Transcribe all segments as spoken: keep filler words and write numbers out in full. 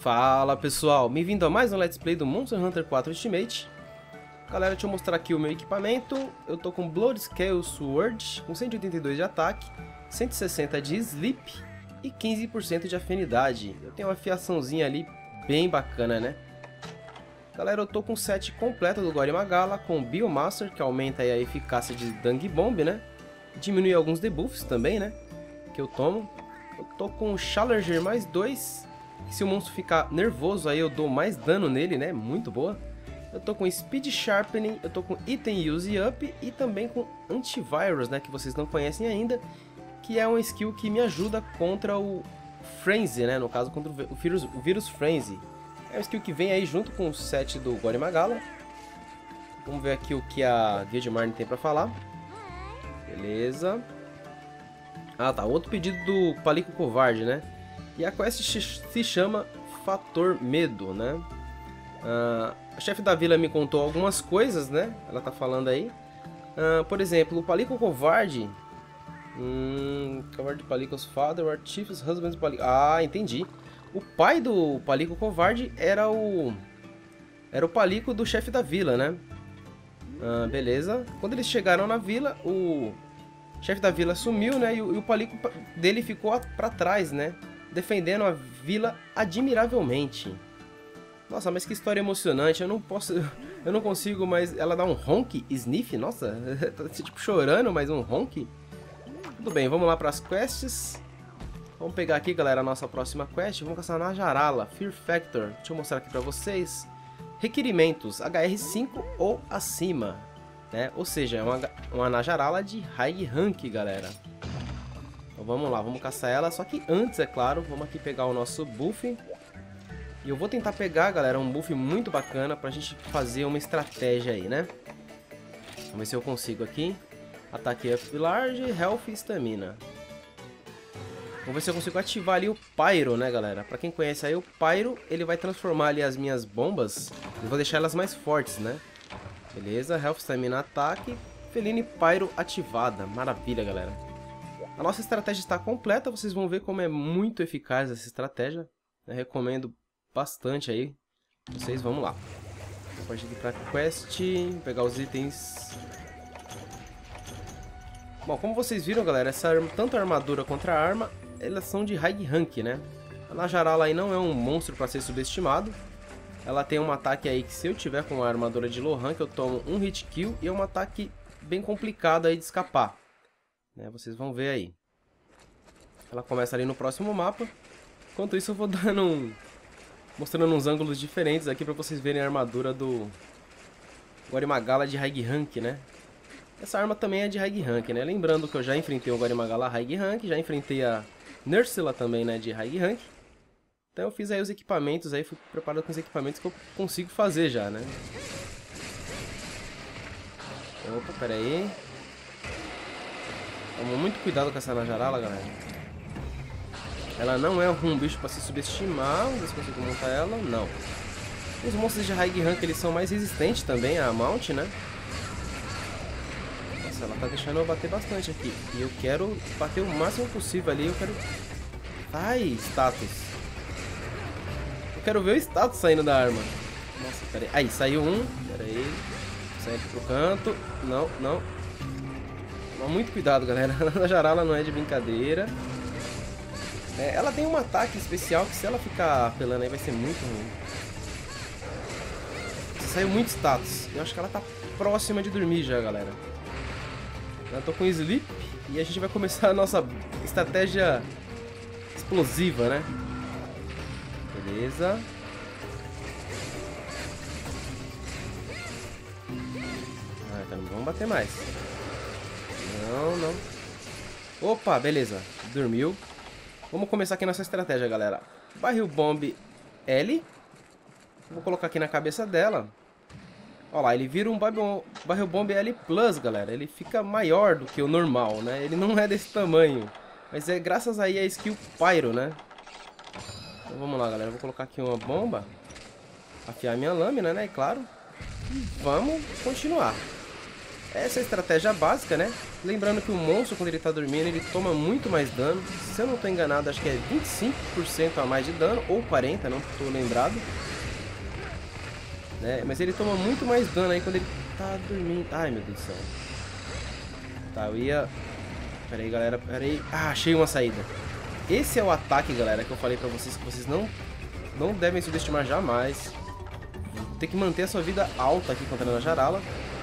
Fala pessoal, bem-vindo a mais um Let's Play do Monster Hunter quatro Ultimate. Galera, deixa eu mostrar aqui o meu equipamento. Eu tô com Blood Scale Sword, com cento e oitenta e dois de ataque, cento e sessenta de Sleep e quinze por cento de afinidade. Eu tenho uma afiaçãozinha ali bem bacana, né? Galera, eu tô com o set completo do Gore Magala, com Biomaster, que aumenta aí a eficácia de Dung Bomb, né? Diminui alguns debuffs também, né? Que eu tomo. Eu tô com o Challenger mais dois. Se o monstro ficar nervoso, aí eu dou mais dano nele, né? Muito boa. Eu tô com Speed Sharpening, eu tô com Item Use Up e também com Antivirus, né? Que vocês não conhecem ainda. Que é uma skill que me ajuda contra o Frenzy, né? No caso, contra o vírus, o vírus Frenzy. É uma skill que vem aí junto com o set do Gore Magala. Vamos ver aqui o que a Guild Marne tem pra falar. Beleza. Ah, tá. Outro pedido do Palico Covarde, né? E a quest se chama Fator Medo, né? Ah, a chefe da vila me contou algumas coisas, né? Ela tá falando aí. Ah, por exemplo, o Palico Covarde... Hum, Covarde Palico's father, or chief's husband's Palico... Ah, entendi. O pai do Palico Covarde era o... Era o Palico do chefe da vila, né? Ah, beleza. Quando eles chegaram na vila, o chefe da vila sumiu, né? E o, e o Palico dele ficou pra trás, né? Defendendo a vila admiravelmente. Nossa, mas que história emocionante. Eu não posso... Eu não consigo, mas ela dá um honk, sniff. Nossa, tá tipo chorando, mas um honk. Tudo bem, vamos lá para as quests. Vamos pegar aqui, galera, a nossa próxima quest. Vamos caçar na Najarala, Fear Factor. Deixa eu mostrar aqui para vocês. Requerimentos, H R cinco ou acima, né? Ou seja, é uma, uma Najarala de High Rank, galera. Então vamos lá, vamos caçar ela. Só que antes, é claro, vamos aqui pegar o nosso buff. E eu vou tentar pegar, galera, um buff muito bacana pra gente fazer uma estratégia aí, né? Vamos ver se eu consigo aqui. Ataque up large, health e stamina. Vamos ver se eu consigo ativar ali o Pyro, né, galera? Pra quem conhece aí, o Pyro, ele vai transformar ali as minhas bombas. Eu vou deixar elas mais fortes, né? Beleza, health, stamina, ataque. Feline Pyro ativada. Maravilha, galera. A nossa estratégia está completa, vocês vão ver como é muito eficaz essa estratégia. Eu recomendo bastante aí. Vocês, vamos lá. Pode ir para quest, pegar os itens. Bom, como vocês viram, galera, essa arma, tanto a armadura quanto a arma, elas são de high rank, né? A Najarala aí não é um monstro para ser subestimado. Ela tem um ataque aí que, se eu tiver com a armadura de low rank, eu tomo um hit kill e é um ataque bem complicado aí de escapar. Né, vocês vão ver aí. Ela começa ali no próximo mapa. Enquanto isso eu vou dando um... mostrando uns ângulos diferentes aqui para vocês verem a armadura do Gore Magala de High Rank, né? Essa arma também é de High Rank, né? Lembrando que eu já enfrentei o Gore Magala High Rank, já enfrentei a Nursila também, né, de High Rank. Então eu fiz aí os equipamentos, aí fui preparado com os equipamentos que eu consigo fazer já, né? Opa, pera aí. Toma muito cuidado com essa Najarala, galera. Ela não é um bicho para se subestimar. Vamos ver se consigo montar ela. Não. Os monstros de High Rank, eles são mais resistentes também à Mount, né? Nossa, ela tá deixando eu bater bastante aqui. E eu quero bater o máximo possível ali. Eu quero... Ai, status. Eu quero ver o status saindo da arma. Nossa, pera aí. Aí, saiu um. Pera aí. Sai aqui pro canto. Não, não. Toma muito cuidado, galera. A Najarala não é de brincadeira. É, ela tem um ataque especial que, se ela ficar apelando aí, vai ser muito ruim. Saiu muito status. Eu acho que ela tá próxima de dormir já, galera. Eu tô com Sleep e a gente vai começar a nossa estratégia explosiva, né? Beleza. Ah, então não vamos bater mais. Não, não. Opa, beleza. Dormiu. Vamos começar aqui nossa estratégia, galera. Barril Bomb L. Vou colocar aqui na cabeça dela. Olha lá, ele vira um Barril Bomb L Plus, galera. Ele fica maior do que o normal, né? Ele não é desse tamanho. Mas é graças aí a skill Pyro, né? Então vamos lá, galera. Vou colocar aqui uma bomba. Afiar minha lâmina, né? E claro. E vamos continuar. Essa é a estratégia básica, né? Lembrando que o monstro, quando ele tá dormindo, ele toma muito mais dano. Se eu não tô enganado, acho que é vinte e cinco por cento a mais de dano, ou quarenta por cento, não tô lembrado. Né? Mas ele toma muito mais dano aí quando ele tá dormindo. Ai, meu Deus do céu. Tá, eu ia... Pera aí, galera, pera aí. Ah, achei uma saída. Esse é o ataque, galera, que eu falei pra vocês que vocês não, não devem subestimar jamais. Tem que manter a sua vida alta aqui contra a Jarala.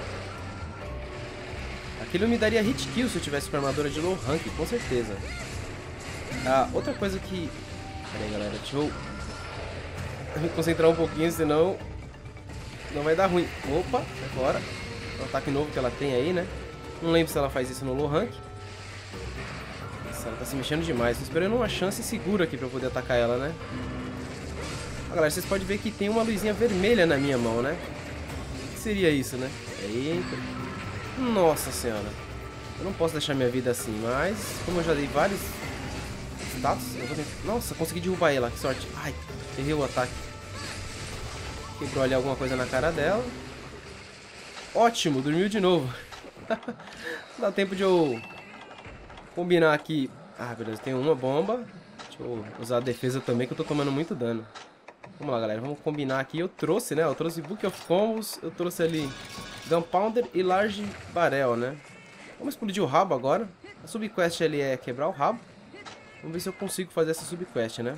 Aquilo me daria hit kill se eu tivesse com armadura de low rank, com certeza. Ah, outra coisa que... Pera aí, galera, deixa eu me concentrar um pouquinho, senão não vai dar ruim. Opa, agora. Um ataque novo que ela tem aí, né? Não lembro se ela faz isso no low rank. Nossa, ela tá se mexendo demais. Tô esperando uma chance segura aqui pra eu poder atacar ela, né? Ah, galera, vocês podem ver que tem uma luzinha vermelha na minha mão, né? O que seria isso, né? Eita. Nossa senhora. Eu não posso deixar minha vida assim, mas como eu já dei vários status, eu vou tentar... Nossa, consegui derrubar ela, que sorte. Ai, errei o ataque. Quebrou ali alguma coisa na cara dela. Ótimo, dormiu de novo. Dá tempo de eu combinar aqui. Ah, beleza, tem uma bomba. Deixa eu usar a defesa também, que eu tô tomando muito dano. Vamos lá, galera, vamos combinar aqui. Eu trouxe, né, eu trouxe Book of Combos. Eu trouxe ali Gunpowder e Large Barrel, né. Vamos explodir o rabo agora. A subquest ali é quebrar o rabo. Vamos ver se eu consigo fazer essa subquest, né.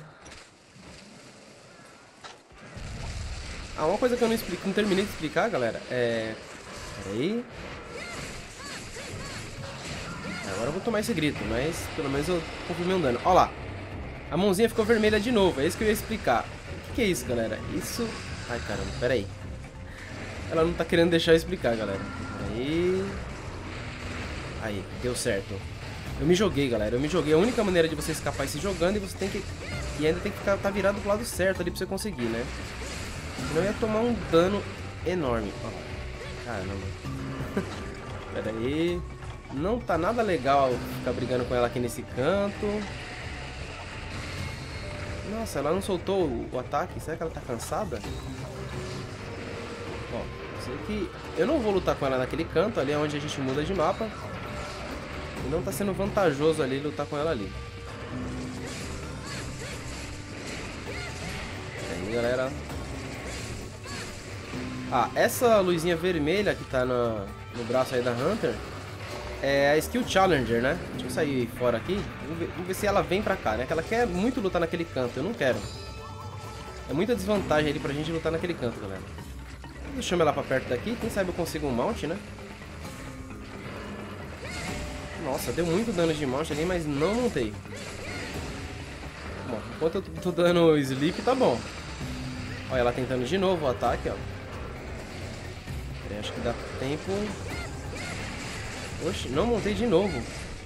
Ah, uma coisa que eu não, explico, não terminei de explicar, galera, é... Pera aí. Agora eu vou tomar esse grito, mas pelo menos eu confirmei um dano. Ó lá. A mãozinha ficou vermelha de novo, é isso que eu ia explicar. O que, que é isso, galera? Isso... Ai, caramba, pera aí. Ela não tá querendo deixar eu explicar, galera. Aí... Aí, deu certo. Eu me joguei, galera, eu me joguei. A única maneira de você escapar é se jogando e você tem que... E ainda tem que ficar tá virado pro lado certo ali pra você conseguir, né? Senão eu ia tomar um dano enorme. Ó, caramba. Pera aí. Não tá nada legal ficar brigando com ela aqui nesse canto. Nossa, ela não soltou o, o ataque. Será que ela tá cansada? Ó, sei que eu não vou lutar com ela naquele canto. Ali é onde a gente muda de mapa. E não tá sendo vantajoso ali lutar com ela ali. Aí, galera. Ah, essa luzinha vermelha que tá no, no braço aí da Hunter é a Skill Challenger, né? Deixa eu sair fora aqui. Vamos ver, vamos ver se ela vem pra cá, né? Que ela quer muito lutar naquele canto. Eu não quero. É muita desvantagem ali pra gente lutar naquele canto, galera. Eu chamo ela pra perto daqui. Quem sabe eu consigo um mount, né? Nossa, deu muito dano de mount ali, mas não montei. Bom, enquanto eu tô dando sleep, tá bom. Olha ela tentando de novo o ataque, ó. Acho que dá tempo. Oxe, não montei de novo.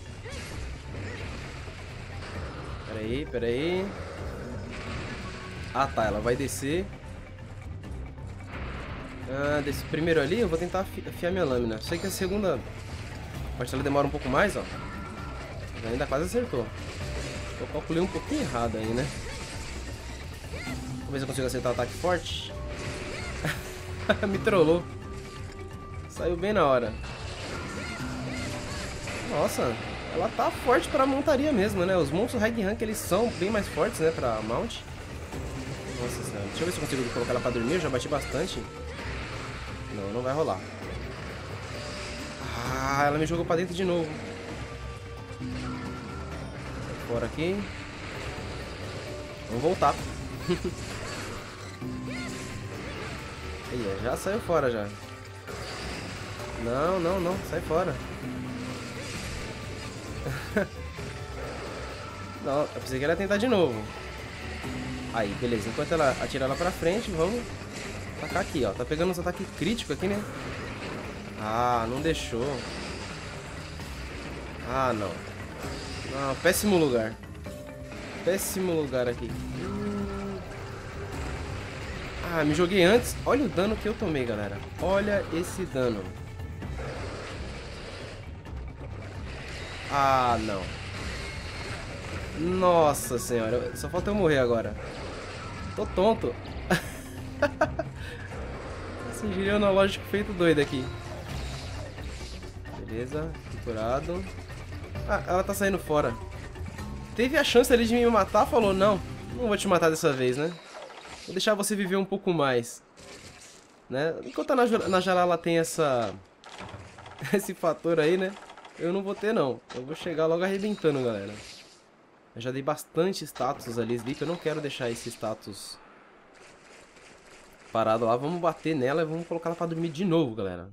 Pera aí, pera aí. Ah, tá, ela vai descer. Ah, desse primeiro ali eu vou tentar afiar minha lâmina. Sei que a segunda parte ela demora um pouco mais, ó. Mas ainda quase acertou. Eu calculei um pouquinho errado aí, né? Vamos ver se eu consigo acertar o ataque forte. Me trollou. Saiu bem na hora. Nossa, ela tá forte pra montaria mesmo, né? Os monstros high rank, eles são bem mais fortes, né, pra mount. Nossa senhora. Deixa eu ver se eu consigo colocar ela pra dormir. Eu já bati bastante. Não, não vai rolar. Ah, ela me jogou pra dentro de novo. Sai fora aqui. Vamos voltar. Aí, já saiu fora já. Não, não, não, sai fora. Não, eu pensei que ela ia tentar de novo. Aí, beleza, enquanto ela atira ela pra frente, vamos atacar aqui, ó. Tá pegando uns ataques críticos aqui, né? Ah, não deixou. Ah, não. Não, péssimo lugar. Péssimo lugar aqui. Ah, me joguei antes. Olha o dano que eu tomei, galera. Olha esse dano. Ah, não. Nossa senhora. Só falta eu morrer agora. Tô tonto. Esse giro analógico feito doido aqui. Beleza, curado. Ah, ela tá saindo fora. Teve a chance ali de me matar, falou, não, não vou te matar dessa vez, né? Vou deixar você viver um pouco mais. Né? Enquanto a Najarala tem essa... esse fator aí, né? Eu não vou ter, não. Eu vou chegar logo arrebentando, galera. Eu já dei bastante status ali, Sleep. Eu não quero deixar esse status parado lá. Vamos bater nela e vamos colocar ela pra dormir de novo, galera.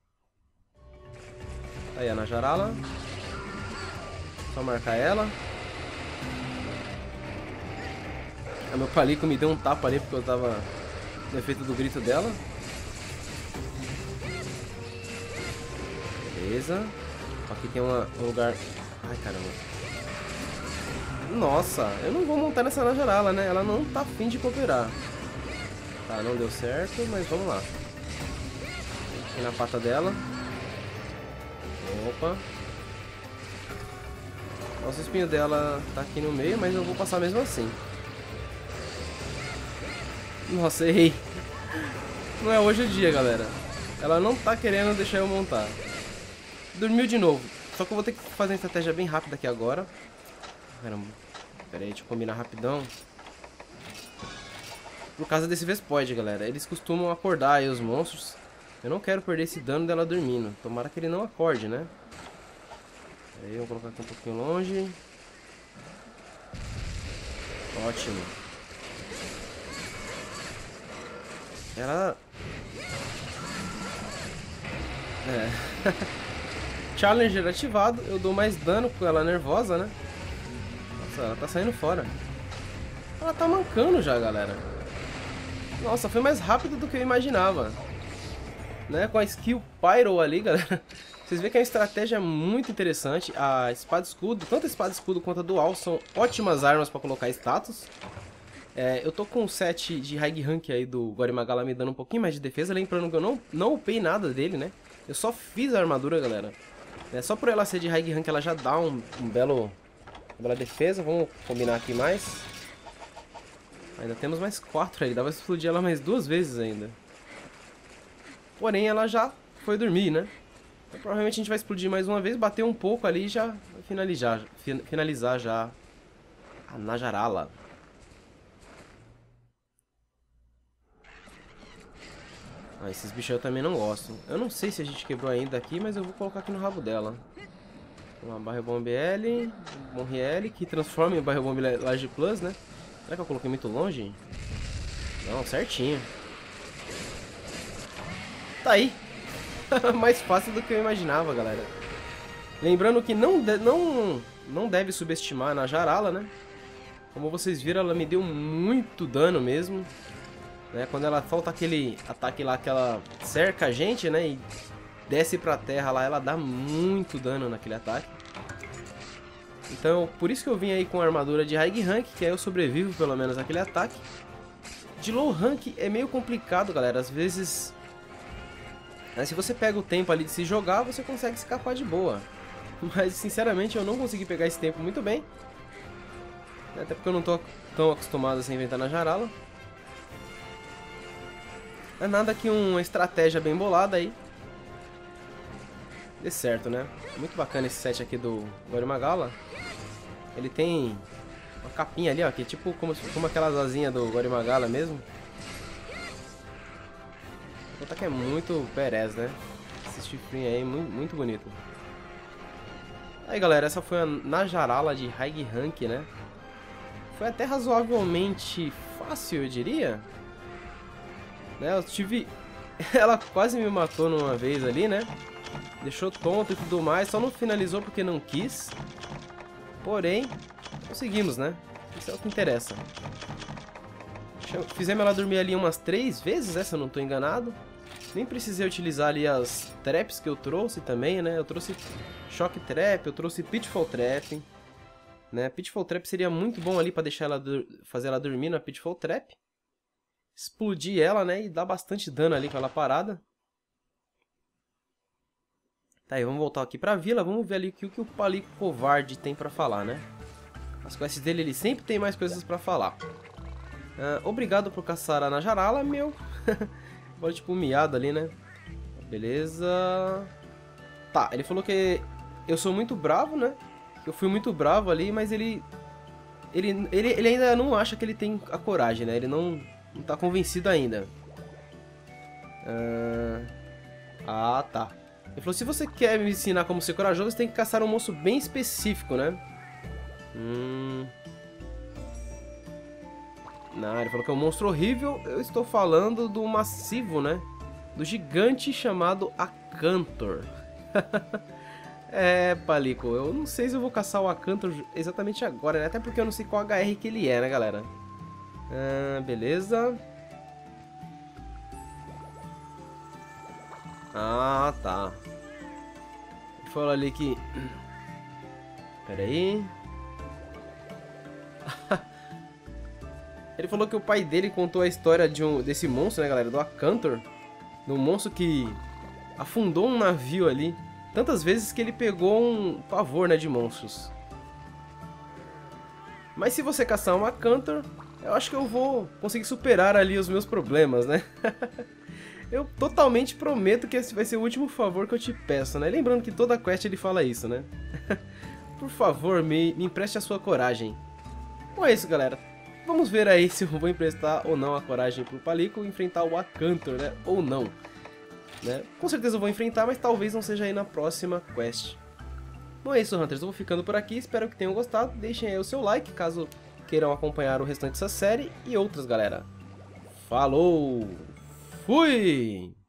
Aí a Najarala. Só marcar ela. A meu palico me deu um tapa ali porque eu tava no efeito do grito dela. Beleza. Aqui tem uma, um lugar... Ai, caramba. Nossa, eu não vou montar nessa Najarala, né? Ela não tá afim de cooperar. Tá, não deu certo, mas vamos lá. Aqui na pata dela. Opa. Nossa, o espinho dela tá aqui no meio, mas eu vou passar mesmo assim. Nossa, errei. Não é hoje o dia, galera. Ela não tá querendo deixar eu montar. Dormiu de novo. Só que eu vou ter que fazer uma estratégia bem rápida aqui agora. Caramba. Pera aí, deixa eu combinar rapidão. Por causa desse Vespoid, galera. Eles costumam acordar aí os monstros. Eu não quero perder esse dano dela dormindo. Tomara que ele não acorde, né? Aí, eu vou colocar aqui um pouquinho longe. Ótimo. Ela... É... Challenger ativado. Eu dou mais dano com ela nervosa, né? Nossa, ela tá saindo fora. Ela tá mancando já, galera. Nossa, foi mais rápido do que eu imaginava. Né? Com a skill Pyro ali, galera. Vocês veem que é uma estratégia muito interessante. A espada escudo, tanto a espada escudo quanto a dual, são ótimas armas pra colocar status. É, eu tô com o set de high rank aí do Gorimagala me dando um pouquinho mais de defesa. Lembrando que eu não, não upei nada dele, né? Eu só fiz a armadura, galera. É, só por ela ser de high rank, ela já dá um, um belo, uma bela defesa. Vamos combinar aqui mais. Ainda temos mais quatro aí. Dá pra explodir ela mais duas vezes ainda. Porém, ela já foi dormir, né? Então, provavelmente a gente vai explodir mais uma vez, bater um pouco ali e já vai finalizar, finalizar já a Najarala. Ah, esses bichos eu também não gosto. Eu não sei se a gente quebrou ainda aqui, mas eu vou colocar aqui no rabo dela. Uma Barrel Bomb L, um Bom L, que transforma em Barrel Bomb Large Plus, né? Será que eu coloquei muito longe? Não, certinho. Tá aí. Mais fácil do que eu imaginava, galera. Lembrando que não, de, não, não deve subestimar a Najarala, né? Como vocês viram, ela me deu muito dano mesmo. Né? Quando ela falta aquele ataque lá que ela cerca a gente, né? E desce pra terra lá, ela dá muito dano naquele ataque. Então, por isso que eu vim aí com a armadura de high rank, que aí eu sobrevivo pelo menos àquele ataque. De low rank é meio complicado, galera. Às vezes, né, se você pega o tempo ali de se jogar, você consegue escapar de boa. Mas, sinceramente, eu não consegui pegar esse tempo muito bem. Até porque eu não tô tão acostumado a se inventar na Najarala. Não é nada que uma estratégia bem bolada aí dê certo, né? Muito bacana esse set aqui do Gorimagala. Ele tem uma capinha ali, ó, que é tipo como, como aquelas asinhas do Gorimagala mesmo. O ataque é muito perez, né? Esse chifrinho aí, muito, muito bonito. Aí, galera, essa foi a Najarala de high rank, né? Foi até razoavelmente fácil, eu diria. Né, eu tive... Ela quase me matou numa vez ali, né? Deixou tonto e tudo mais. Só não finalizou porque não quis. Porém, conseguimos, né? Isso é o que interessa. Fizemos ela dormir ali umas três vezes, né? Se eu não estou enganado. Nem precisei utilizar ali as traps que eu trouxe também, né? Eu trouxe Shock Trap, eu trouxe Pitfall Trap. Né? Pitfall Trap seria muito bom ali para deixar ela... fazer ela dormir na Pitfall Trap. Explodir ela, né? E dar bastante dano ali com ela parada. Tá aí, vamos voltar aqui pra vila. Vamos ver ali o que, o que o Palico Covarde tem pra falar, né? As quests dele, ele sempre tem mais coisas pra falar. Uh, obrigado por caçar a Najarala, meu. Bora tipo um miado ali, né? Beleza. Tá, ele falou que eu sou muito bravo, né? Eu fui muito bravo ali, mas ele... Ele, ele, ele ainda não acha que ele tem a coragem, né? Ele não, não tá convencido ainda. Ah, ah, tá. Ele falou, se você quer me ensinar como ser corajoso, você tem que caçar um monstro bem específico, né? Hum... Não, ele falou que é um monstro horrível. Eu estou falando do massivo, né? Do gigante chamado Acanthor. É, Palico, eu não sei se eu vou caçar o Acanthor exatamente agora, né? Até porque eu não sei qual H R que ele é, né, galera? Ah, beleza. Ah, tá. Ele falou ali que... Pera aí. Ele falou que o pai dele contou a história de um, desse monstro, né, galera? Do Acanthor. De um monstro que afundou um navio ali. Tantas vezes que ele pegou um pavor, né, de monstros. Mas se você caçar um Acanthor, eu acho que eu vou conseguir superar ali os meus problemas, né? Eu totalmente prometo que esse vai ser o último favor que eu te peço, né? Lembrando que toda quest ele fala isso, né? Por favor, me, me empreste a sua coragem. Bom, é isso, galera. Vamos ver aí se eu vou emprestar ou não a coragem pro Palico enfrentar o Acanthor, né? Ou não. Né? Com certeza eu vou enfrentar, mas talvez não seja aí na próxima quest. Bom, é isso, Hunters. Eu vou ficando por aqui. Espero que tenham gostado. Deixem aí o seu like, caso queiram acompanhar o restante dessa série e outras, galera. Falou! Fui!